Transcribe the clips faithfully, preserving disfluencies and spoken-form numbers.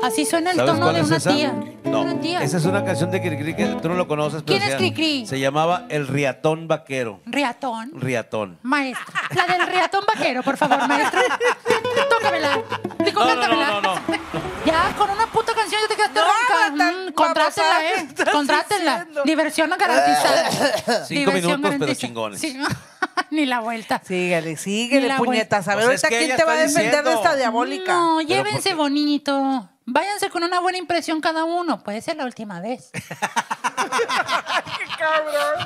Así suena el ¿Sabes tono cuál de es una esa? tía. No, Una tía. esa es una canción de Cricri que tú no lo conoces. Pero ¿Quién es se- Cricri? Se llamaba El Riatón Vaquero. Riatón. Riatón. Maestro. La del riatón vaquero, por favor, maestro. Tócamela. Digo, No, no, cántamela. no, no, no. Ya, con una puta canción ya te quedaste No, ronca. tan Mm, contrátela, babosada eh. que estás Contrátela. diciendo. Diversión garantizada. Cinco Diversión minutos, pero garantizada. chingones. Sí. Ni la vuelta. Síguele, Ni síguele, la puñetas. A ver, Pues es ahorita que quién ella te va a está defender de diciendo. esta diabólica. No, ¿por llévense qué? bonito. Váyanse con una buena impresión cada uno. Puede ser la última vez. ¡Qué cabrón!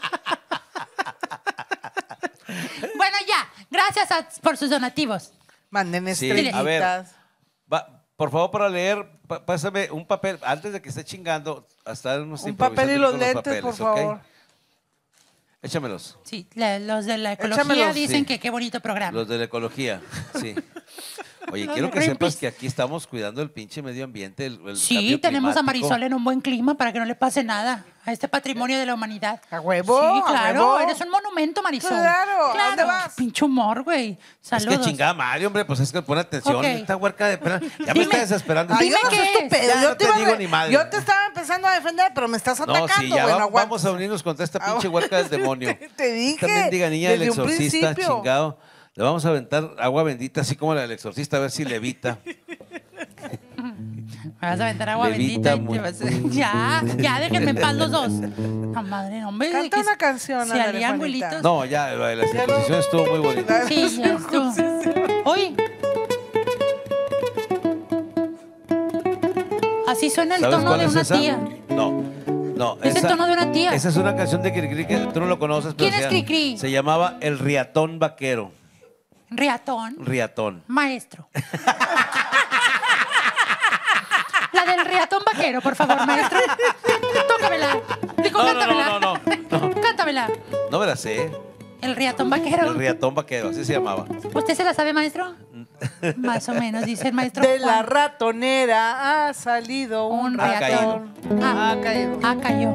Bueno, ya. Gracias a- por sus donativos. Manden Sí, estrellitas. a ver. Va, por favor, para leer, pa- pásame un papel. Antes de que esté chingando, hasta unos Un papel y improvisando los con lentes, por papeles, ¿ok? favor. Échamelos. Sí, la- los de la ecología Échamelos, dicen sí. que qué bonito programa. Los de la ecología, sí. Oye, Los quiero de que sepas Greenpeace. que aquí estamos cuidando el pinche medio ambiente, el, el Sí, cambio tenemos a climático. Marisol en un buen clima para que no le pase nada a este patrimonio de la humanidad. ¿A huevo? Sí, ¿A claro, huevo? eres un monumento, Marisol. Claro, ¿a claro. dónde vas? Pinche humor, güey. Es Saludos. que chingada madre, hombre, pues es que pon atención. Ok. Esta huerca de pena. Ya Dime. me está desesperando. Ay, Dime yo no qué soy tu es. pedo. Ya Yo no te, te iba a digo re- ni madre. yo te estaba empezando a defender, pero me estás No, atacando. sí, ya bueno, va- aguanta. vamos a unirnos contra esta Ah, pinche huerca del demonio. Te, te dije. Esta mendiga niña del desde un exorcista, principio. chingado. Le vamos a aventar agua bendita, así como la del exorcista, a ver si levita. Me vas a aventar agua Levita bendita. y muy- te vas a- Ya, ya, déjenme en paz los dos. No, madre, no, hombre. Canta que una se- canción, Se ándale, alían Juanita. abuelitos. No, ya, la la exposición estuvo muy bonita. Sí, ya estuvo. Oye. Así suena el ¿Sabes tono cuál de es una esa? tía. No, no. Es el esa- tono de una tía. Esa es una canción de Cricri que tú no lo conoces. pero ¿Quién es se- Cricri? Se llamaba El Riatón Vaquero. Riatón. Riatón. Maestro. La del riatón vaquero, por favor, maestro. Tócamela. Digo, No, no, cántamela. no, no, no, Cántamela. No me la sé. El riatón vaquero. El Riatón Vaquero, así se llamaba. ¿Usted se la sabe, maestro? Más o menos, dice el maestro De la Juan. ratonera ha salido un, Un Ha ratón. Ah, Ha caído. ah, cayó.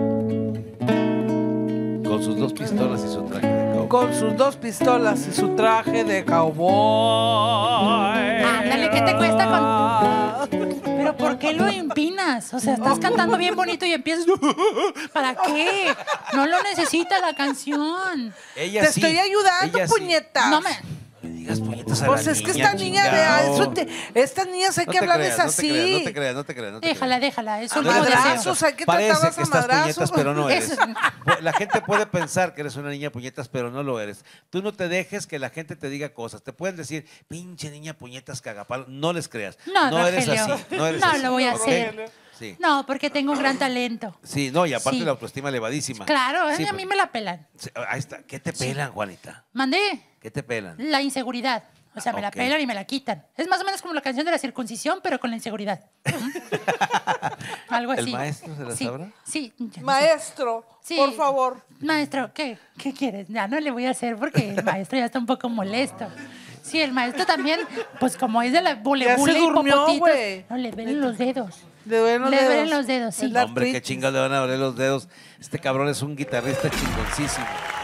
Con sus dos pistolas y su traje de cowboy. Con sus dos pistolas y su traje de cowboy. Ándale, ¿qué te cuesta con...? ¿Pero por qué lo empinas? O sea, estás cantando bien bonito y empiezas... ¿Para qué? No lo necesita la canción. Ella Te sí, estoy ayudando, ella sí. puñetas. No me... Me digas puñetas a Pues la es que niña, esta niña, vea, chingao. eso te- estas niñas hay No que te hablarles creas, así. No te creas, no te creas, no te creas. No te Déjala, creas. déjala. Es A un nuevo deseo. madrazos, hay que Parece tratarlas que a estás madrazos. puñetas, pero no eres. Eso. La gente puede pensar que eres una niña puñetas, pero no lo eres. Tú no te dejes que la gente te diga cosas. Te pueden decir, pinche niña puñetas cagapalo. No les creas. No, eres Rogelio. así. No, eres No así, lo voy a ¿ok? hacer. Sí. No, porque tengo un gran talento. Sí, no, y aparte Sí. la autoestima elevadísima. Claro, Sí, a pues, mí me la pelan. sí, ahí está. ¿Qué te pelan, Juanita? Mandé ¿Qué te pelan? la inseguridad. O sea, me la Ok. pelan y me la quitan. Es más o menos como la canción de la circuncisión, pero con la inseguridad. Algo ¿El así. maestro se la sí, sabrá? Sí. yo no sé. Maestro, Sí. por favor. Maestro, ¿qué? ¿Qué quieres? Ya no le voy a hacer porque el maestro ya está un poco molesto. Sí, el maestro también, pues como es de la bule Ya se bule y durmió, popotitos. güey. No, le ven los dedos. Le duelen los Le dedos. duelen los dedos, sí. Es la Hombre, qué artritis. chingados le van a doler los dedos. Este cabrón es un guitarrista chingoncísimo.